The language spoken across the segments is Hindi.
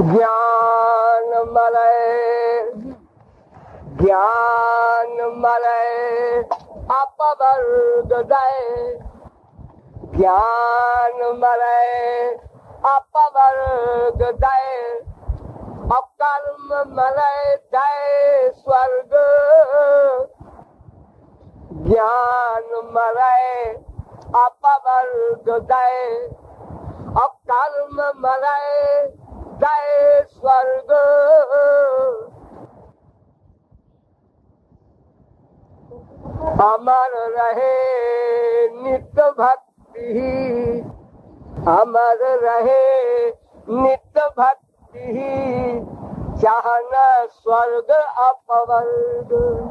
ज्ञान मलय अपवर्ग दय, ज्ञान मलय अपवर्ग दय, अकर्म मलय दय स्वर्ग, ज्ञान मलय अपवर्ग दय, अकर्म मलय दय स्वर्ग। अमर रहे नित्य भक्ति, अमर रहे नित्य भक्ति, चाहना स्वर्ग अपवर्ग।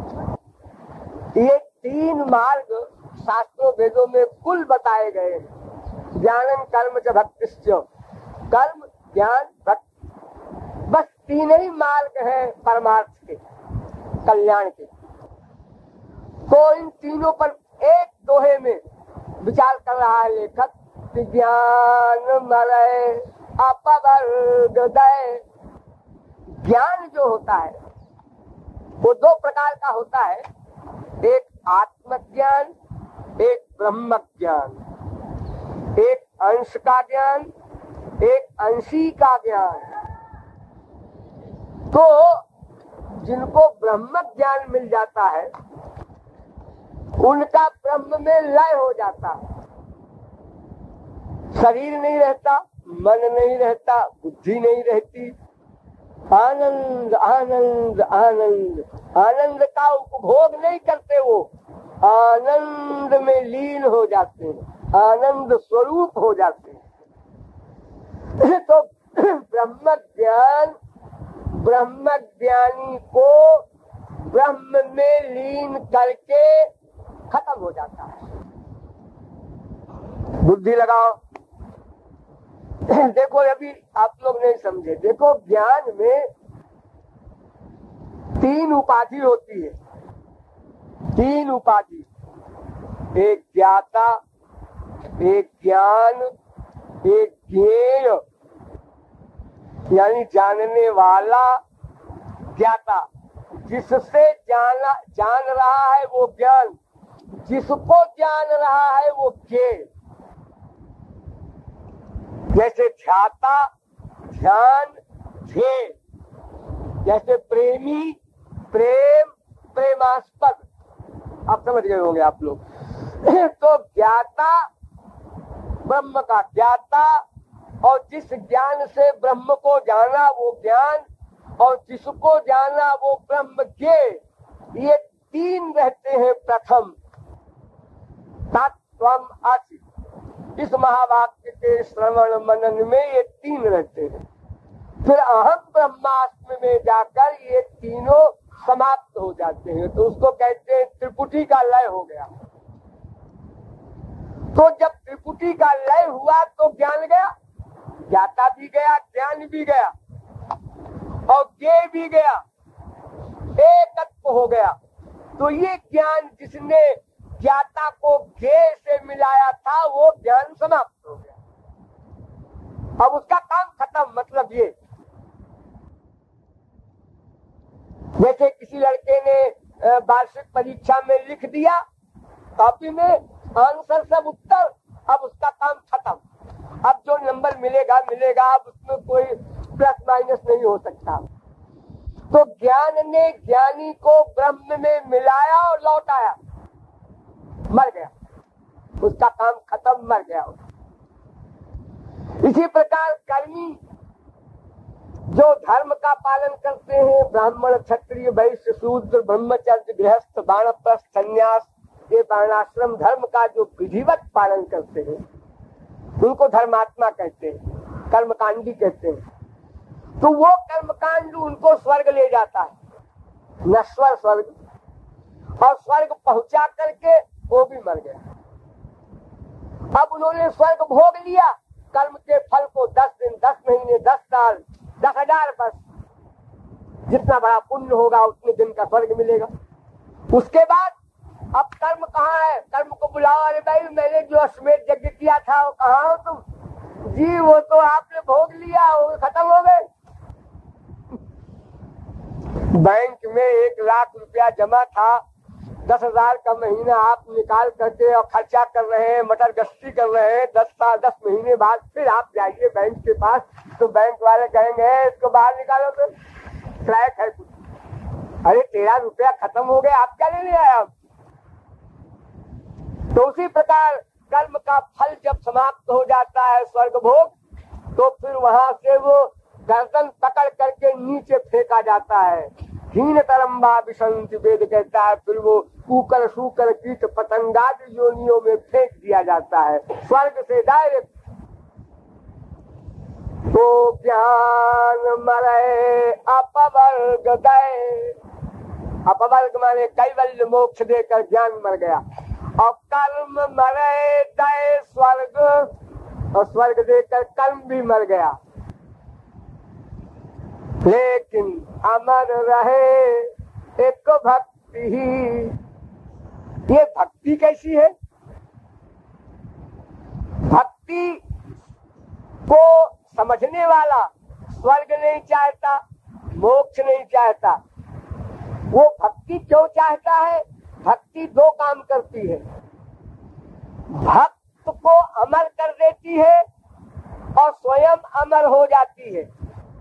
ये तीन मार्ग शास्त्रों वेदों में कुल बताए गए। ज्ञानम कर्म च भक्तिश्च, कर्म ज्ञान भक्ति, बस तीन ही मार्ग है परमार्थ के, कल्याण के। तो इन तीनों पर एक दोहे में विचार कर रहा है लेखक। ज्ञान मलय अपवर्ग दय, ज्ञान जो होता है वो दो प्रकार का होता है, एक आत्मज्ञान, एक ब्रह्म ज्ञान, एक अंश का ज्ञान, एक अंशी का ज्ञान। तो जिनको ब्रह्म ज्ञान मिल जाता है उनका ब्रह्म में लय हो जाता है, शरीर नहीं रहता, मन नहीं रहता, बुद्धि नहीं रहती, आनंद आनंद आनंद, आनंद का उपभोग नहीं करते, वो आनंद में लीन हो जाते हैं, आनंद स्वरूप हो जाते हैं। तो ब्रह्म ज्ञान ब्रह्म ज्ञानी को ब्रह्म में लीन करके खत्म हो जाता है। बुद्धि लगाओ। देखो अभी आप लोग नहीं समझे, देखो ज्ञान में तीन उपाधि होती है, तीन उपाधि, एक ज्ञाता, एक ज्ञान, एक ज्ञेय, यानी जानने वाला ज्ञाता, जिससे जान रहा है वो ज्ञान, जिसको जान रहा है वो ज्ञेय। जैसे ध्याता, ध्यान, ध्येय, जैसे प्रेमी, प्रेम, प्रेमास्पद। आप समझ गए होंगे आप लोग। तो ज्ञाता ब्रह्म का ज्ञाता, और जिस ज्ञान से ब्रह्म को जाना वो ज्ञान, और जिसको जाना वो ब्रह्म ज्ञेय। ये तीन रहते हैं प्रथम तत्वम असि। इस महावाक्य के श्रवण मनन में ये तीन रहते हैं। फिर अहम ब्रह्मास्मि में जाकर ये तीनों समाप्त हो जाते हैं, तो उसको कहते हैं त्रिपुटी का लय हो गया। तो जब त्रिपुटी का लय हुआ तो ज्ञान गया, ज्ञाता भी गया, ज्ञान भी गया, और ज्ञेय भी गया, एकत्व हो गया। तो ये ज्ञान जिसने ज्ञाता को ज्ञेय से मिलाया था वो ज्ञान समाप्त हो गया। अब उसका काम खत्म। मतलब ये, जैसे किसी लड़के ने वार्षिक परीक्षा में लिख दिया कॉपी में आंसर सब उत्तर, अब उसका काम खत्म। अब जो नंबर मिलेगा मिलेगा, अब उसमें कोई प्लस माइनस नहीं हो सकता। तो ज्ञान ने ज्ञानी को ब्रह्म में मिलाया और लौटाया, मर गया, उसका काम खत्म, मर गया। इसी प्रकार कर्मी जो धर्म का पालन करते हैं, ब्राह्मण, क्षत्रिय, वैश्य, शूद्र, ब्रह्मचर्य, गृहस्थ, वानप्रस्थ, संन्यास, ये वर्णाश्रम धर्म का जो विधिवत पालन करते हैं उनको धर्मात्मा कहते हैं, कर्मकांडी कहते हैं। तो वो कर्मकांड उनको स्वर्ग ले जाता है, नश्वर स्वर्ग, और स्वर्ग पहुंचा करके वो भी मर गया। अब उन्होंने स्वर्ग भोग लिया, कर्म के फल को 10 दिन, 10 महीने, 10 साल, 10,000 वर्ष, जितना बड़ा पुण्य होगा उतने दिन का स्वर्ग मिलेगा। उसके बाद अब कर्म कहाँ है? कर्म को बुलाओ, अरे भाई मैंने जो अश्वमेध यज्ञ किया था वो कहाँ हो तुम? जी वो तो आपने भोग लिया, वो खत्म हो गए। बैंक में 1,00,000 रुपया जमा था, 10,000 का महीना आप निकाल करके और खर्चा कर रहे हैं, मटर गश्ती कर रहे हैं। 10 महीने बाद फिर आप जाइए बैंक के पास तो बैंक वाले कहेंगे इसको बाहर निकालो तो ट्रैक है कुछ। अरे 13 रुपया खत्म हो गया, आप क्या लेने आए आप? तो उसी प्रकार कर्म का फल जब समाप्त हो जाता है स्वर्ग भोग, तो फिर वहां से वो गर्दन पकड़ करके नीचे फेंका जाता है। हीन तरम्बा विसंति वेद कहता है, फिर वो कूकर शूकर कीट पतंगादि योनियों में फेंक दिया जाता है स्वर्ग से डायरेक्ट। तो ज्ञान मरे अपवर्ग गए, अपवर्ग माने कैवल्य मोक्ष देकर ज्ञान मर गया, और कर्म मरे दय स्वर्ग, और स्वर्ग देकर कर्म भी मर गया। लेकिन अमर रहे एक भक्ति ही। ये भक्ति कैसी है? भक्ति को समझने वाला स्वर्ग नहीं चाहता, मोक्ष नहीं चाहता। वो भक्ति क्यों चाहता है? भक्ति दो काम करती है, भक्त को अमर कर देती है और स्वयं अमर हो जाती है,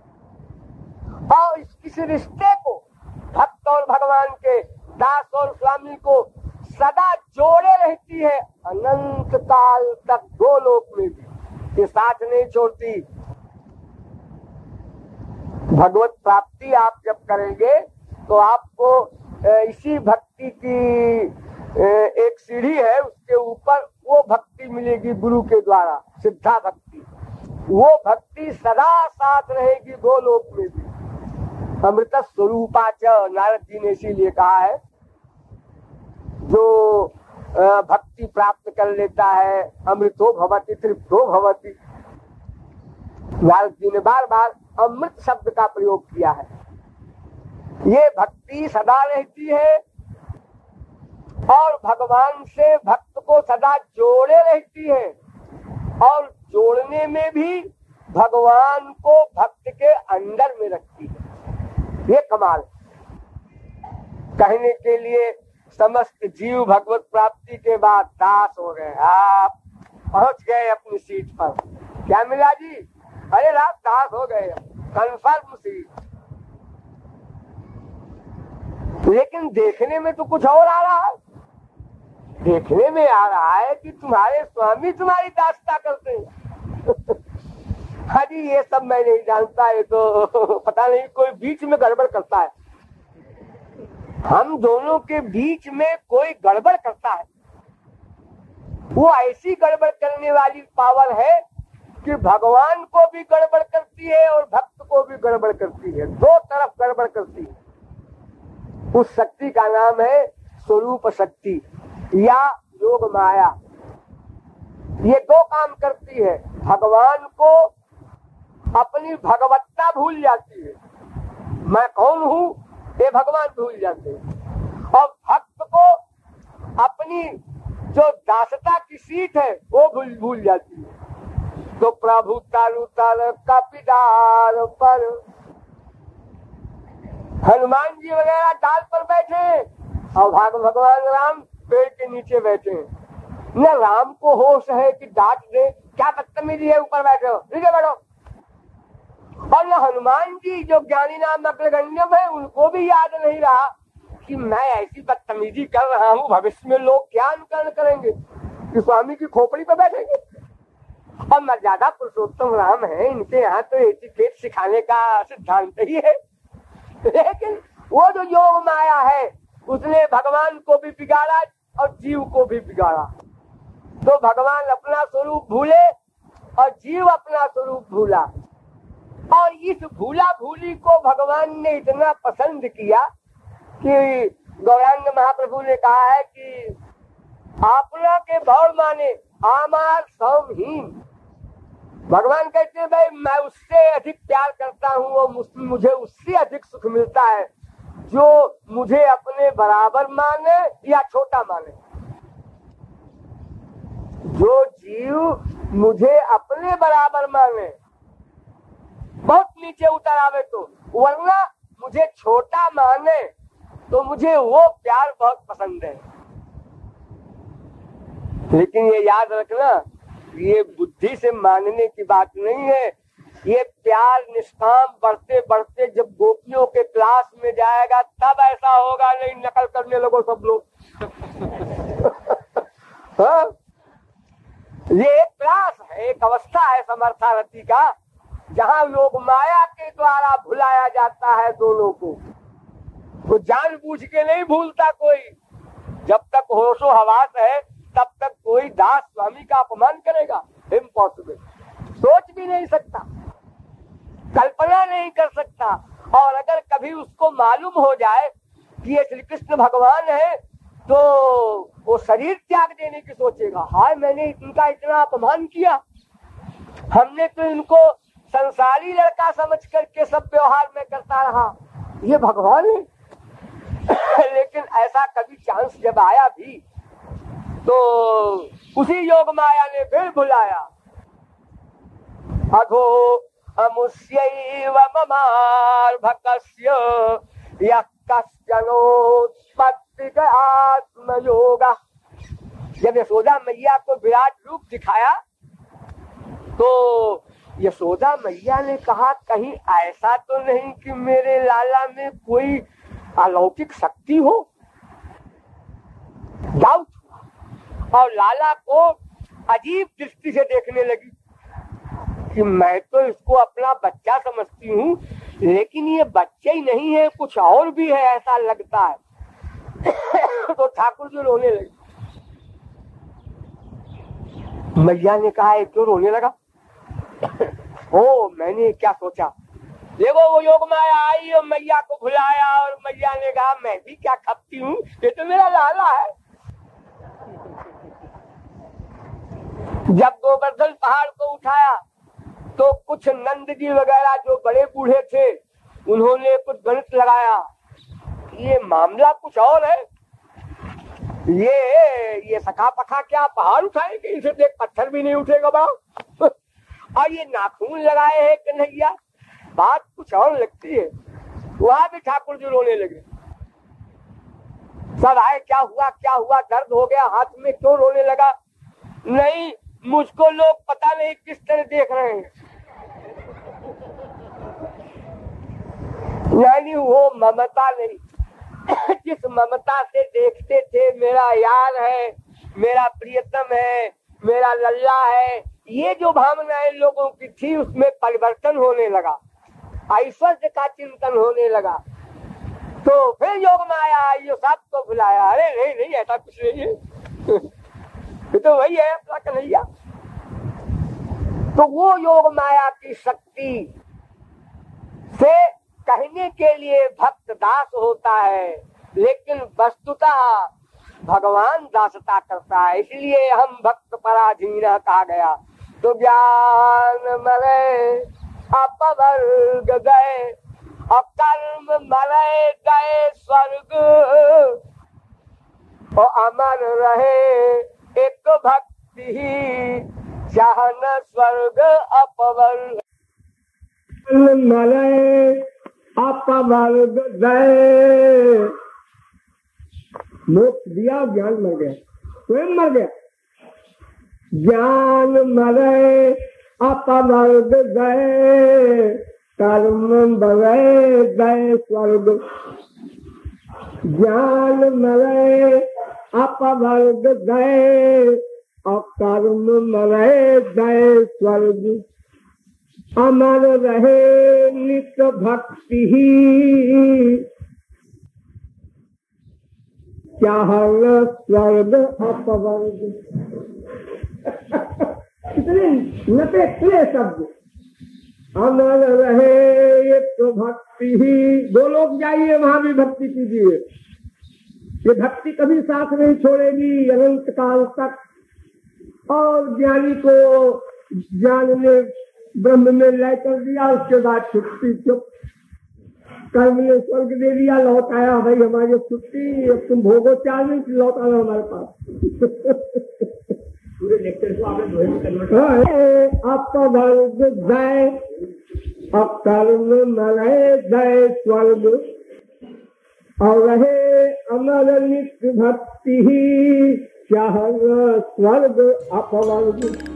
और इस रिश्ते को भक्त और भगवान के, दास और स्वामी को सदा जोड़े रहती है अनंत काल तक, दो लोक में भी ये साथ नहीं छोड़ती। भगवत प्राप्ति आप जब करेंगे तो आपको इसी भक्ति की एक सीढ़ी है, उसके ऊपर वो भक्ति मिलेगी गुरु के द्वारा, सिद्धा भक्ति। वो भक्ति सदा साथ रहेगी दो लोक में भी। अमृत स्वरूपाच, नारद जी ने इसीलिए कहा है, जो भक्ति प्राप्त कर लेता है अमृतो भवति तृप्तो भवति। नारद जी ने बार बार अमृत शब्द का प्रयोग किया है। ये भक्ति सदा रहती है और भगवान से भक्त को सदा जोड़े रहती है, और जोड़ने में भी भगवान को भक्त के अंदर में रखती है। ये कमाल कहने के लिए समस्त जीव भगवत प्राप्ति के बाद दास हो गए, आप पहुंच गए अपनी सीट पर। क्या मिला जी? अरे आप दास हो गए, कंफर्म सीट। लेकिन देखने में तो कुछ और आ रहा है। देखने में आ रहा है कि तुम्हारे स्वामी तुम्हारी दासता करते हैं। हाँ जी, ये सब मैं नहीं जानता, ये तो पता नहीं कोई बीच में गड़बड़ करता है। हम दोनों के बीच में कोई गड़बड़ करता है। वो ऐसी गड़बड़ करने वाली पावर है कि भगवान को भी गड़बड़ करती है और भक्त को भी गड़बड़ करती है, दो तरफ गड़बड़ करती है। उस शक्ति का नाम है स्वरूप शक्ति या योग माया। ये दो काम करती है, भगवान को अपनी भगवत्ता भूल जाती है, मैं कौन हूँ ये भगवान भूल जाते हैं, और भक्त को अपनी जो दासता की सीट है वो भूल जाती है। तो प्रभु तारु तार कपिदार पर, हनुमान जी वगैरह डाल पर बैठे और भगवान राम पेड़ के नीचे बैठे हैं। न राम को होश है कि डांट दे, क्या बदतमीजी है, ऊपर बैठे हो, नीचे बैठो। और न हनुमान जी जो ज्ञानी नाम अग्रगण्यम है, उनको भी याद नहीं रहा कि मैं ऐसी बदतमीजी कर रहा हूँ, भविष्य में लोग क्या अनुकरण करेंगे कि स्वामी की खोपड़ी पर बैठेंगे। और मर्यादा पुरुषोत्तम राम है, इनके यहाँ तो एटिकेट सिखाने का सिद्धांत ही है। लेकिन वो जो योग माया है उसने भगवान को भी बिगाड़ा और जीव को भी बिगाड़ा। तो भगवान अपना स्वरूप भूले और जीव अपना स्वरूप भूला, और इस भूला भूली को भगवान ने इतना पसंद किया कि गौरांग महाप्रभु ने कहा है कि आपना के भौर माने आमार सौमहीन। भगवान कहते हैं भाई मैं उससे अधिक प्यार करता हूँ और मुझे उससे अधिक सुख मिलता है जो मुझे अपने बराबर माने या छोटा माने। जो जीव मुझे अपने बराबर माने, बहुत नीचे उतर आवे तो, वरना मुझे छोटा माने तो मुझे वो प्यार बहुत पसंद है। लेकिन ये याद रखना, ये बुद्धि से मानने की बात नहीं है। ये प्यार निष्काम बढ़ते बढ़ते जब गोपियों के क्लास में जाएगा तब ऐसा होगा, नहीं नकल करने लगो सब लोग। हाँ? ये एक क्लास है, एक अवस्था है समर्थारति का, जहाँ लोग माया के द्वारा भुलाया जाता है दोनों को। वो जानबूझ के नहीं भूलता कोई। जब तक होशो हवास है तब तक कोई दास स्वामी का अपमान करेगा? इम्पॉसिबल। सोच भी नहीं सकता, कल्पना नहीं कर सकता। और अगर कभी उसको मालूम हो जाए कि ये श्री कृष्ण भगवान है तो वो शरीर त्याग देने की सोचेगा। हाय, मैंने इनका इतना अपमान किया, हमने तो इनको संसारी लड़का समझ करके सब व्यवहार में करता रहा, ये भगवान है। लेकिन ऐसा कभी चांस जब आया भी तो उसी योग माया ने फिर भुलाया। अधो अमुष्यैव ममार्भकस्य यः कश्चनोत्पत्तिक आत्मयोगः। जब यशोदा मैया को विराट रूप दिखाया तो यशोदा मैया ने कहा, कहीं ऐसा तो नहीं कि मेरे लाला में कोई अलौकिक शक्ति हो? डाउट। और लाला को अजीब दृष्टि से देखने लगी कि मैं तो इसको अपना बच्चा समझती हूँ, लेकिन ये बच्चे ही नहीं है, कुछ और भी है ऐसा लगता है। तो ठाकुर जी रोने लगे। मैया ने कहा, क्यों रोने लगा? ओ, मैंने क्या सोचा, देखो वो योग माया आई और मैया को भुलाया, और मैया ने कहा मैं भी क्या खपती हूँ, ये तो मेरा लाला है। जब गोवर्धन पहाड़ को उठाया तो कुछ नंद जी वगैरह जो बड़े बूढ़े थे उन्होंने कुछ गणित लगाया, ये मामला कुछ और है। ये सखा पखा क्या पहाड़ उठाएंगे, इसे देख पत्थर भी नहीं उठेगा बा। और ये नाखून लगाए हैं कन्हैया, बात कुछ और लगती है। वहां भी ठाकुर जी रोने लगे। सब आए, क्या हुआ क्या हुआ, दर्द हो गया हाथ में, क्यों रोने लगा? नहीं, मुझको लोग पता नहीं किस तरह देख रहे हैं। यानी वो ममता नहीं, जिस ममता से देखते थे मेरा यार है, मेरा प्रियतम है, मेरा लल्ला है, ये जो भावनाएं लोगों की थी उसमें परिवर्तन होने लगा, ऐश्वर्य का चिंतन होने लगा। तो फिर योग माया आई, ये सबको बुलाया। अरे नहीं नहीं, ऐसा कुछ नहीं है। तो वही है अपना कन्हैया। तो वो योग माया की शक्ति से कहने के लिए भक्त दास होता है, लेकिन वस्तुतः भगवान दासता करता है। इसलिए हम भक्त पराधीन कहा गया। तो ज्ञान मरे अपवर्ग गए और कर्म मरे गए स्वर्ग, और अमर रहे एक भक्ति ही जहन स्वर्ग अपवर्ग। मरे अपवर्ग गए, मोक्ष दिया, ज्ञान मर गया, स्वयं मर गया। ज्ञान मरे अपवर्ग गए, कर्म मरे गए स्वर्ग। ज्ञान मरे अपवर्ग गए और कर्म मरे गए स्वर्ग, अमर रहे नित्य भक्ति ही चाहल स्वर्ग अपवर्ग। कितने नपे क्ले शब्द। अमर रहे एक भक्ति ही, दो लोग जाइए वहां भी भक्ति कीजिए। ये भक्ति कभी साथ नहीं छोड़ेगी अनंत काल तक। और ज्ञानी को ज्ञान ने ब्रह्म में लय कर दिया, उसके बाद छुट्टी चुप। कर्म ने स्वर्ग दे दिया, लौट आया भाई हमारी छुट्टी, अब तुम भोगो 4 मिनट लौट आना हमारे पास। पूरे लेक्चर को आपने दोहे में कन्वर्ट। अपवर्ग गए अकर्म न रहे दय स्वर्ग और रहे अमर नित्य भक्ति, चाह स्वर्ग अपवर्ग।